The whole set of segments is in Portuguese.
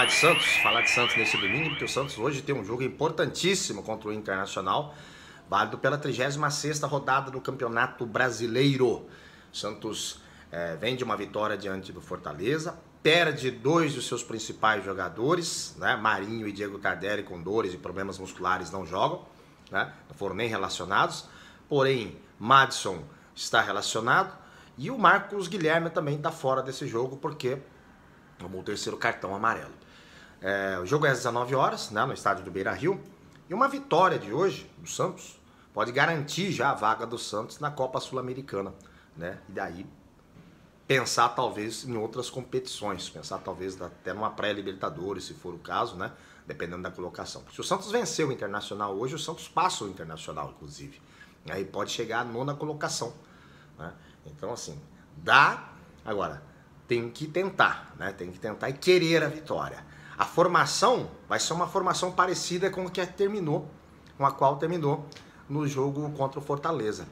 falar de Santos nesse domingo, porque o Santos hoje tem um jogo importantíssimo contra o Internacional, válido pela 36ª rodada do Campeonato Brasileiro. O Santos vem de uma vitória diante do Fortaleza, perde dois dos seus principais jogadores, né? Marinho e Diego Tardelli, com dores e problemas musculares, não jogam, né? Não foram nem relacionados, porém Madison está relacionado e o Marcos Guilherme também está fora desse jogo porque tomou o terceiro cartão amarelo. O jogo é às 19 horas, né, no estádio do Beira-Rio, e uma vitória de hoje do Santos pode garantir já a vaga do Santos na Copa Sul-Americana, né? E daí pensar talvez em outras competições, pensar talvez até numa pré-Libertadores, se for o caso, né? Dependendo da colocação. Se o Santos venceu o Internacional hoje, o Santos passa o Internacional, inclusive. Aí pode chegar à 9ª colocação, né? Então, assim, dá. Agora, tem que tentar, né? Tem que tentar e querer a vitória. A formação vai ser uma formação parecida com a qual terminou no jogo contra o Fortaleza.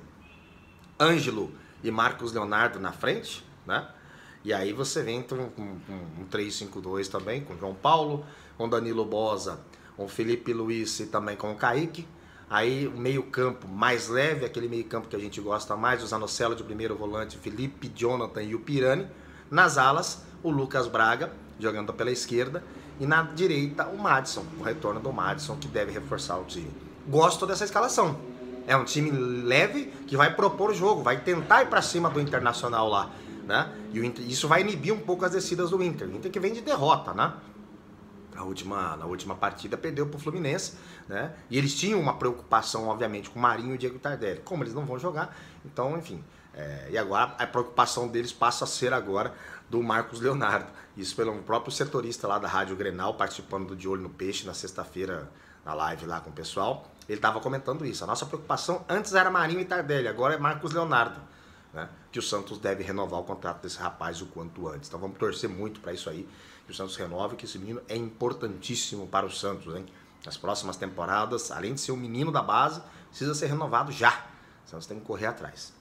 Ângelo e Marcos Leonardo na frente, né? E aí você vem com um 3-5-2 também, com João Paulo, com Danilo Boza, com Felipe Luiz e também com o Kaique. Aí o meio campo mais leve, aquele meio campo que a gente gosta mais, o Zanocelo de primeiro volante, Felipe, Jonathan e o Pirani. Nas alas, o Lucas Braga, jogando pela esquerda. E na direita, o Madison, o retorno do Madison, que deve reforçar o time. Gosto dessa escalação. É um time leve que vai propor o jogo, vai tentar ir para cima do Internacional lá, né? E isso vai inibir um pouco as descidas do Inter. O Inter que vem de derrota, né? Na última partida perdeu para o Fluminense, né? E eles tinham uma preocupação, obviamente, com o Marinho e o Diego Tardelli. Como eles não vão jogar, então, enfim. E agora a preocupação deles passa a ser agora do Marcos Leonardo. Isso pelo próprio setorista lá da Rádio Grenal, participando do De Olho no Peixe na sexta-feira, na live lá com o pessoal. Ele estava comentando isso. A nossa preocupação antes era Marinho e Tardelli, agora é Marcos Leonardo, né? Que o Santos deve renovar o contrato desse rapaz o quanto antes. Então vamos torcer muito para isso aí, que o Santos renove, que esse menino é importantíssimo para o Santos, hein? Nas próximas temporadas, além de ser um menino da base, precisa ser renovado já. O Santos tem que correr atrás.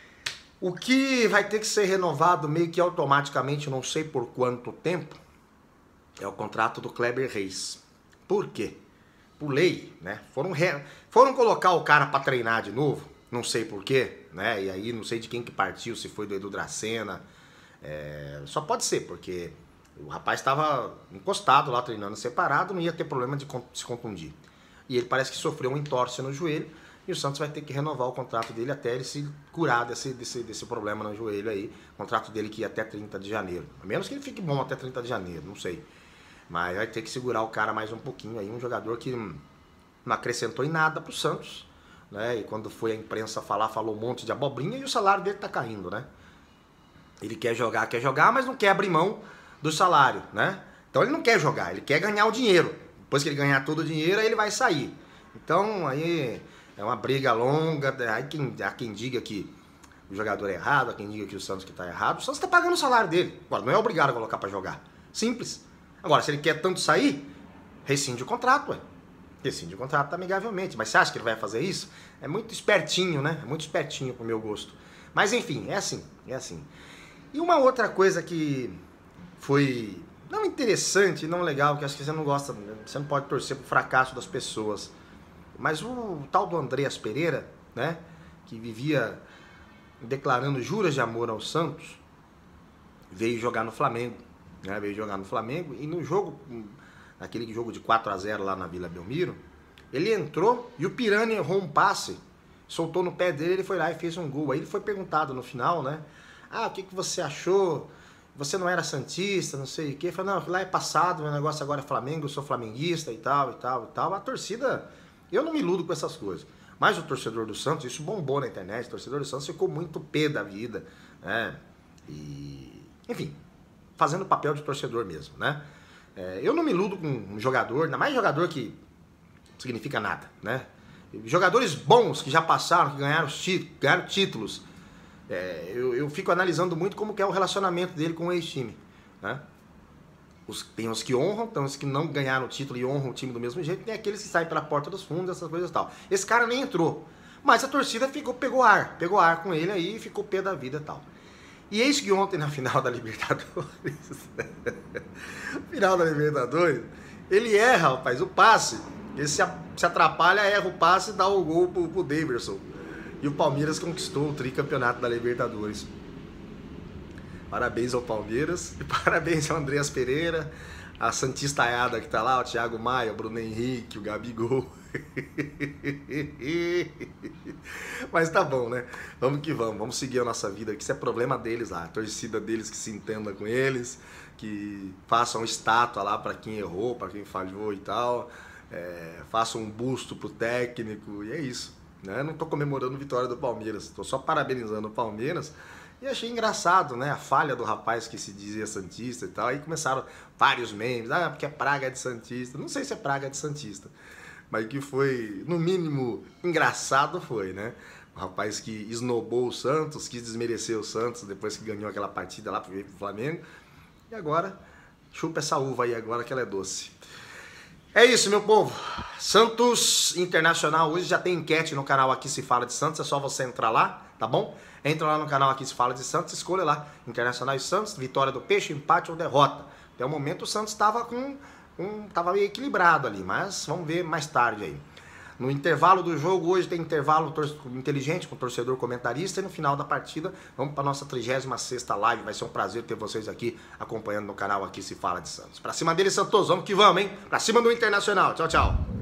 O que vai ter que ser renovado meio que automaticamente, não sei por quanto tempo, é o contrato do Kleber Reis. Por quê? Por lei, né? Foram colocar o cara para treinar de novo, não sei por quê, né? E aí não sei de quem que partiu, se foi do Edu Dracena. Só pode ser, porque o rapaz estava encostado lá treinando separado, não ia ter problema de se contundir. E ele parece que sofreu um entorse no joelho, e o Santos vai ter que renovar o contrato dele até ele se curar desse problema no joelho aí. O contrato dele que ia até 30 de janeiro. A menos que ele fique bom até 30 de janeiro, não sei. Mas vai ter que segurar o cara mais um pouquinho aí. Um jogador que não acrescentou em nada pro Santos, né? E quando foi a imprensa falar, falou um monte de abobrinha e o salário dele tá caindo, né? Ele quer jogar, mas não quer abrir mão do salário, né? Então ele não quer jogar, ele quer ganhar o dinheiro. Depois que ele ganhar todo o dinheiro, aí ele vai sair. Então aí é uma briga longa. Há quem diga que o jogador é errado, há quem diga que o Santos que tá errado. O Santos tá pagando o salário dele. Agora, não é obrigado a colocar para jogar. Simples. Agora, se ele quer tanto sair, rescinde o contrato, ué. Rescinde o contrato amigavelmente. Mas você acha que ele vai fazer isso? É muito espertinho, né? É muito espertinho pro meu gosto. Mas enfim, é assim, é assim. E uma outra coisa que foi não interessante, não legal, que acho que você não gosta, você não pode torcer pro fracasso das pessoas. Mas o tal do Andreas Pereira, né? Que vivia declarando juras de amor ao Santos, veio jogar no Flamengo. Né, veio jogar no Flamengo e no jogo, naquele jogo de 4-0 lá na Vila Belmiro, ele entrou e o Pirani errou um passe, soltou no pé dele, ele foi lá e fez um gol. Aí ele foi perguntado no final, né? O que você achou? Você não era santista, não sei o quê. Ele falou, não, lá é passado, meu negócio agora é Flamengo, eu sou flamenguista e tal, e tal, e tal. A torcida, eu não me iludo com essas coisas. Mas o torcedor do Santos, isso bombou na internet, o torcedor do Santos ficou muito pé da vida, né? E, enfim, fazendo o papel de torcedor mesmo, né? Eu não me iludo com um jogador, ainda mais jogador que não significa nada, né? Jogadores bons que já passaram, que ganharam títulos. Eu fico analisando muito como que é o relacionamento dele com o ex-time, né? Tem os que honram, tem os que não ganharam o título e honram o time do mesmo jeito, tem aqueles que saem pela porta dos fundos, essas coisas e tal. Esse cara nem entrou, mas a torcida pegou ar com ele aí e ficou pé da vida e tal. E eis que ontem na final da Libertadores, final da Libertadores, ele erra, rapaz, o passe. Ele se atrapalha, erra o passe e dá o gol pro Daverson. E o Palmeiras conquistou o tricampeonato da Libertadores. Parabéns ao Palmeiras e parabéns ao Andreas Pereira, a Santistaiada que tá lá, o Thiago Maia, o Bruno Henrique, o Gabigol. Mas tá bom, né? Vamos que vamos seguir a nossa vida, que isso é problema deles lá, a torcida deles que se entenda com eles, que façam estátua lá para quem errou, para quem falhou e tal, façam um busto pro técnico, e é isso, né? Não tô comemorando a vitória do Palmeiras, tô só parabenizando o Palmeiras. E achei engraçado, né? A falha do rapaz que se dizia santista e tal. Aí começaram vários memes. Ah, porque é praga de santista. Não sei se é praga de santista. Mas que foi, no mínimo, engraçado foi, né? O rapaz que esnobou o Santos, quis desmerecer o Santos depois que ganhou aquela partida lá pro Flamengo. E agora, chupa essa uva aí agora que ela é doce. É isso, meu povo. Santos Internacional, hoje já tem enquete no canal Aqui Se Fala de Santos, é só você entrar lá, tá bom? Entra lá no canal Aqui Se Fala de Santos, escolha lá, Internacional e Santos, vitória do Peixe, empate ou derrota. Até o momento o Santos estava tava meio equilibrado ali, mas vamos ver mais tarde aí. No intervalo do jogo, hoje tem intervalo inteligente com o torcedor comentarista, e no final da partida vamos para a nossa 36ª live. Vai ser um prazer ter vocês aqui acompanhando no canal Aqui Se Fala de Santos. Pra cima dele, Santos, vamos que vamos, hein? Pra cima do Internacional. Tchau, tchau.